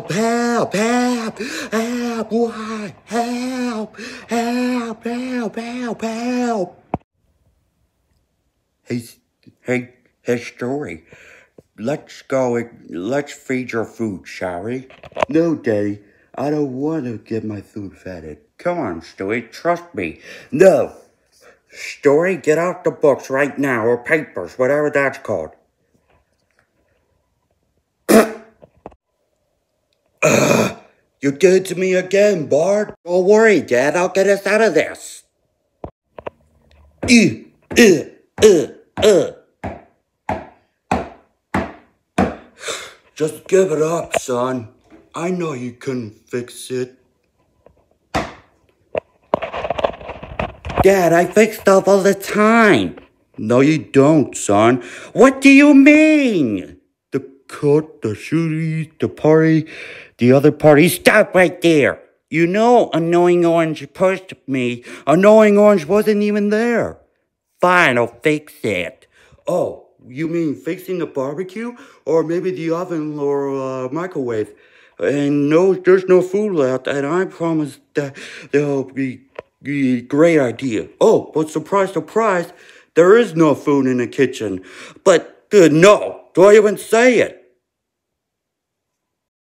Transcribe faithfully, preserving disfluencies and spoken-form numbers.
Help, help, help, help, why? Help, help, help, help, help. Hey, hey, hey, Story. Let's go, let's feed your food, shall we? No, Daddy, I don't want to get my food fed. Come on, Stewie, trust me. No. Story, get out the books right now, or papers, whatever that's called. Ugh, you did it to me again, Bart. Don't worry, Dad, I'll get us out of this. Uh, uh, uh, uh. Just give it up, son. I know you couldn't fix it. Dad, I fix stuff all the time. No, you don't, son. What do you mean? The cut, the shooties, the party, the other party. Stop right there. You know Annoying Orange pushed me. Annoying Orange wasn't even there. Fine, I'll fix it. Oh, you mean fixing the barbecue? Or maybe the oven or uh, microwave? And no, there's no food left, and I promise that there'll be a great idea. Oh, but surprise, surprise, there is no food in the kitchen. But uh, no, don't even say it.